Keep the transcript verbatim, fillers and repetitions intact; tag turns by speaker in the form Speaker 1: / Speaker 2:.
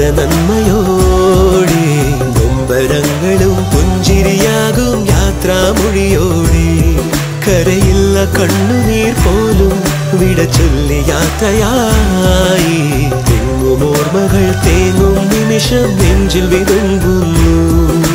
Speaker 1: നന്മയോടെ നൊമ്പരങ്ങളും പുഞ്ചിരിയാകും യാത്രാമൊഴിയോടെ കരയില്ല കണ്ണുനീർ പോലും വിട ചൊല്ലി യാത്രയായി തെങ്ങുമോർമ്മകൾ തേങ്ങും നിമിഷം നെഞ്ചിൽ വിതുമ്പുന്നു